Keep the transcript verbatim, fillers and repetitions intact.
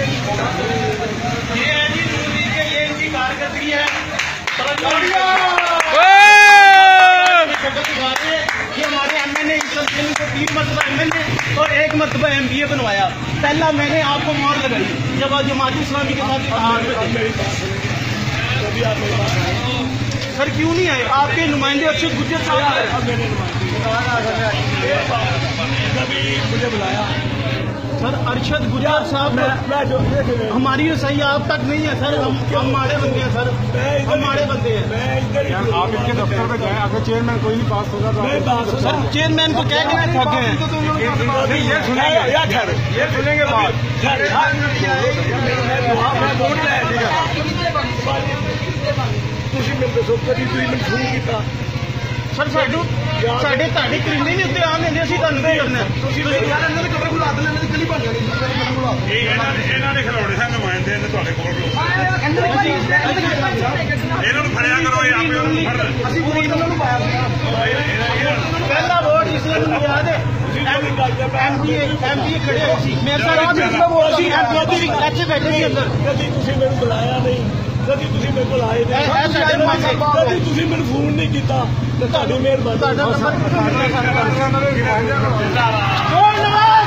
ये है जी नून लीग के, ये इनकी कारकर्दगी है। ये हमारे एम एन ए को तीन मरतबा एम एन ए और एक मरतबा एम पी ए बनवाया। पहला मैंने आपको मोहर लगाई जब जमात इस्लामी के साथ। सर क्यों नहीं आए आपके नुमाइंदे? अरशद गुज्जर साहब मुझे बुलाया। सर अरशद गुज्जर साहब हमारी सही आप तक नहीं है सर। हम हमारे बंदे हैं सर, हमारे बंदे हैं। आप इनके दफ्तर में जाए, अगर चेयरमैन कोई नहीं पास होगा तो सर चेयरमैन को कह के थके हैं। ये सुनेंगे ये सुनेंगे बात। ਤੁਸੀਂ ਮੈਨੂੰ ਦੱਸੋ ਕਦੀ ਤੁਸੀਂ ਮੈਨੂੰ ਫੋਨ ਕੀਤਾ? ਸਰ ਸਾਨੂੰ ਸਾਡੇ ਤੁਹਾਡੇ ਕਰੀਨੇ ਨਹੀਂ ਉੱਤੇ ਆਉਣ ਦਿੰਦੇ, ਅਸੀਂ ਤੁਹਾਨੂੰ ਕੀ ਕਰਨਾ? ਤੁਸੀਂ ਯਾਰ ਇਹਨਾਂ ਦੇ ਕਮਰੇ ਬੁਲਾ ਦੇਣਾ, ਇਹਨਾਂ ਦੀ ਗਲੀ ਬਣ ਜਾਣੀ। ਇਹ ਇਹਨਾਂ ਨੇ ਇਹਨਾਂ ਨੇ ਖਿਲਾਉਣੇ ਸਨ ਨੁਮਾਇੰਦੇ ਨੇ ਤੁਹਾਡੇ ਕੋਲ। ਇਹਨਾਂ ਨੂੰ ਫੜਿਆ ਕਰੋ, ਇਹ ਆਪੇ ਉਹਨੂੰ ਫੜ ਲੈਣ। ਅਸੀਂ ਵੋਟ ਇਹਨਾਂ ਨੂੰ ਪਾਇਆ ਪਹਿਲਾ ਵੋਟ ਇਸ ਨੂੰ ਯਾਦ ਹੈ। M P A M P ਏ ਖੜੇ ਹੋਏ ਸੀ ਮੇਰੇ ਸਾਹ ਅਸੀਂ ਐਮ ਪੀ ਇੱਥੇ ਬੈਠੇ ਸੀ ਅੰਦਰ। ਕਦੀ ਤੁਸੀਂ ਮੈਨੂੰ ਬੁਲਾਇਆ ਨਹੀਂ, ਕਦੀ ਤੁਸੀਂ ਮੇਰੇ ਕੋਲ ਆਏ ਨਹੀਂ, ਕਦੀ ਤੁਸੀਂ ਮੈਨੂੰ ਫੋਨ ਨਹੀਂ ਕੀਤਾ। ਤੇ ਤੁਹਾਡੀ ਮਿਹਰਬਾਨੀ। ਤੁਹਾਡਾ ਨੰਬਰ